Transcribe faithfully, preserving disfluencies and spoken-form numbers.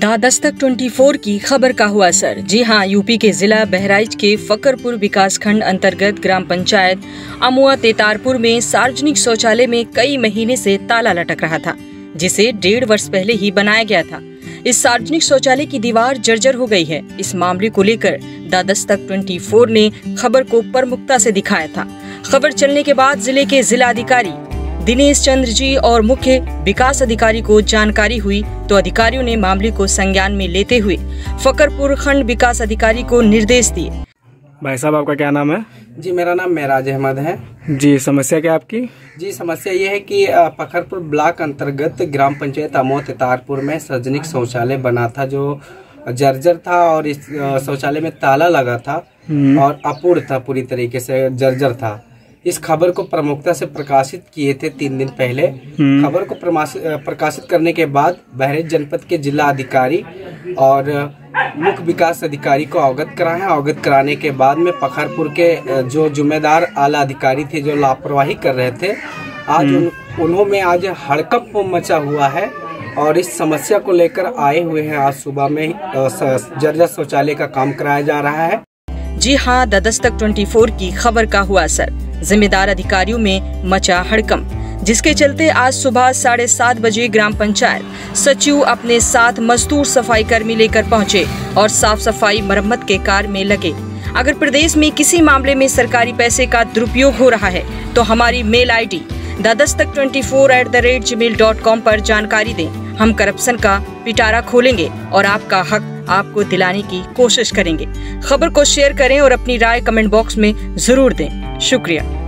The Dastak चौबीस की खबर का हुआ असर। जी हां, यूपी के जिला बहराइच के फकरपुर विकासखंड अंतर्गत ग्राम पंचायत अमुआ तेतारपुर में सार्वजनिक शौचालय में कई महीने से ताला लटक रहा था, जिसे डेढ़ वर्ष पहले ही बनाया गया था। इस सार्वजनिक शौचालय की दीवार जर्जर हो गई है। इस मामले को लेकर द दस्तक चौबीस ने खबर को प्रमुखता से दिखाया था। खबर चलने के बाद जिले के जिलाधिकारी दिनेश चंद्र जी और मुख्य विकास अधिकारी को जानकारी हुई तो अधिकारियों ने मामले को संज्ञान में लेते हुए फकरपुर खंड विकास अधिकारी को निर्देश दिए। भाई साहब, आपका क्या नाम है? जी, मेरा नाम मेराज अहमद है। जी, समस्या क्या आपकी? जी, समस्या ये है कि फकरपुर ब्लॉक अंतर्गत ग्राम पंचायत अमुआ तेतारपुर में सार्वजनिक शौचालय बना था जो जर्जर था और इस शौचालय में ताला लगा था और अपूर्ण था, पूरी तरीके से जर्जर था। इस खबर को प्रमुखता से प्रकाशित किए थे तीन दिन पहले। खबर को प्रकाशित करने के बाद बहराइच जनपद के जिला अधिकारी और मुख्य विकास अधिकारी को अवगत कराया। अवगत कराने के बाद में फकरपुर के जो जिम्मेदार आला अधिकारी थे जो लापरवाही कर रहे थे, आज उन, उन्होंने आज हड़कंप मचा हुआ है और इस समस्या को लेकर आए हुए हैं। आज सुबह में जर्जर शौचालय का काम कराया जा रहा है। जी हां, द दस्तक चौबीस की खबर का हुआ असर। जिम्मेदार अधिकारियों में मचा हड़कंप, जिसके चलते आज सुबह साढ़े सात बजे ग्राम पंचायत सचिव अपने साथ मजदूर सफाई कर्मी लेकर पहुंचे और साफ सफाई मरम्मत के कार्य में लगे। अगर प्रदेश में किसी मामले में सरकारी पैसे का दुरुपयोग हो रहा है तो हमारी mail I D the Dastak चौबीस at the rate Gmail dot com पर जानकारी दें। हम करप्शन का पिटारा खोलेंगे और आपका हक आपको दिलाने की कोशिश करेंगे। खबर को शेयर करें और अपनी राय कमेंट बॉक्स में जरूर दें। शुक्रिया।